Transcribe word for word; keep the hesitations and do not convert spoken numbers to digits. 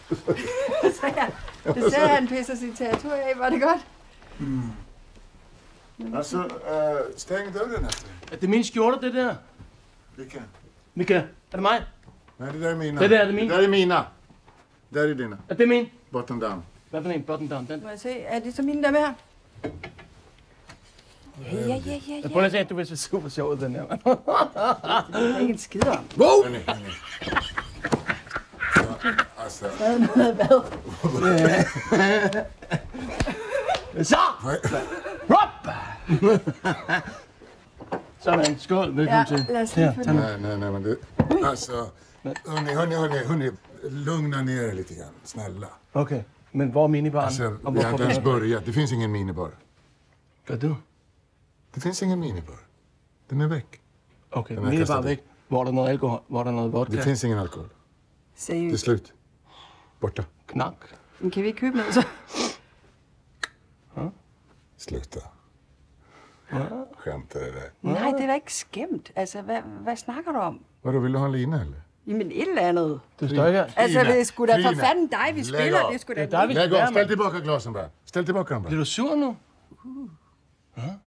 Det sagde han. Det sagde han pisser sin tattoo af. Var det godt? Mm. Altså, uh, stäng dörren efter. Er det min skjorte, det der? Vilka? Mika, er det mig? Nej, det där är mina. Det där är det min. Det där är mina. Där är dina. Er det min? Bottom down. Hvad for en? Button down, den? Må jeg se, er det så mine, der er med her? Ja, ja, ja, ja, Jeg ja. prøver at se, at du vil se super sjov ud, den her. Det er ikke en skid om. Wow! Hörni, hörni. Så, alltså. Hvad noget hvad? Så! Hop! Sådan, skål, velkommen Ja, til. lad os lige få den. Nej, nej, nej, men det... Alltså, hörni, hörni, hörni, hörni. Lugna ner er lite grann, snälla. Okay, men hvor er minibaren? Alltså, Og vi har hvorfor inte ens den? börjat. Det finns ingen minibar. Gør du? Det finns ingen minibar. Den är väck. Okay, Den er minibar kastet væk. Hvor er der noget alkohol? Hvor er der noget vodka? Det finns ingen alkohol. Det är Seriøst. slut. Borta. Knak. Men kan vi ikke købe noget så? Sluta. Skämtar det där. Nej, det er da ikke skæmt. Altså, hvad, hvad snakker du om? Vadå, vill du ha en lina eller? Jamen, et eller andet. Du står ikke her. Altså, det er sgu da for Frida, fanden dig, vi læg spiller. op. Det er sgu da... Det er dig, vi Lägg skal av, være ställ med. tillbaka glasen bara. Ställ tillbaka dem bara. Bliver du sur nu?